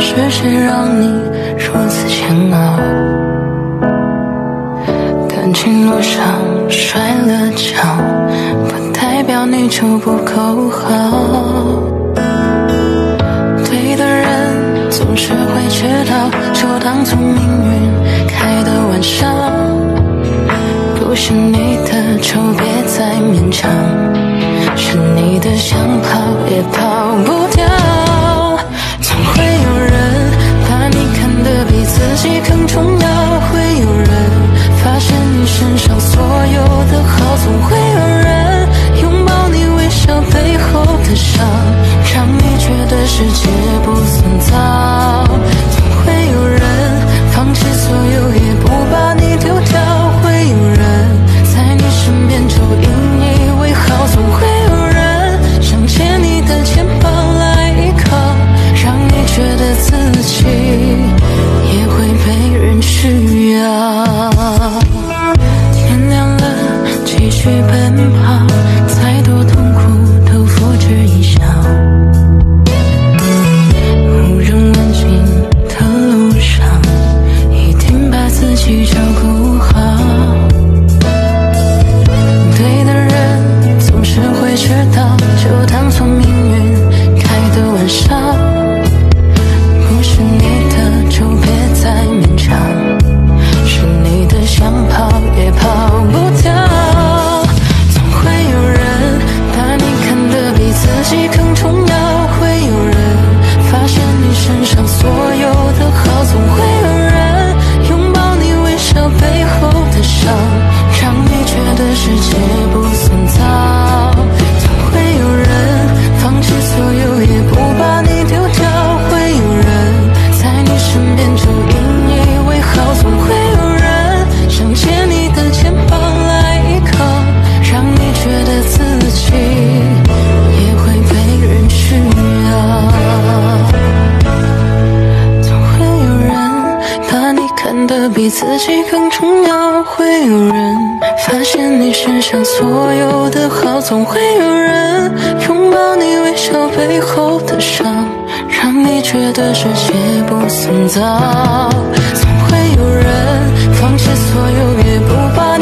是谁让你如此煎熬？感情路上摔了跤，不代表你就不够好。对的人总是会知道，就当作命运开的玩笑。不是你的就别再勉强，是你的想跑也跑不掉。总会有人把你看得比自己更重要，会有人发现你身上所有的好，总会有人拥抱你微笑背后的伤，让你觉得世界不算糟。总会有人放弃所有也不把你丢掉，会有人在你身边就引以为豪，总会有人想借你的肩膀来依靠，让你觉得自己也会被人需要。天亮了继续奔跑，再多痛苦都付之一笑。无人问津的路上，一定把自己照顾好。对的人总是会知道，就当作命运开的玩笑。不是你的就别再勉强，是你的想跑也跑不掉。总会有人把你看得比自己更重要，会有人发现你身上所有的好，总会有人拥抱你微笑背后的伤，让你觉得世界不算糟。总会有人放弃所有也不把你丢掉，会有人在你身边就引以为豪，总会有人想借你的肩膀来依靠，让你觉得自己也会被人需要。总会有人把你看得比自己更重要，会有人发现你身上所有的好，总会有人拥抱你微笑背后的伤，让你觉得世界不算糟。总会有人放弃所有也不把